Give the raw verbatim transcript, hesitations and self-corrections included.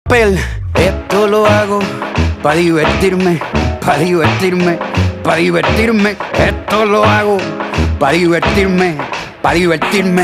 papel. Esto lo hago pa' divertirme, pa' divertirme, pa' divertirme. Esto lo hago pa' divertirme, pa' divertirme.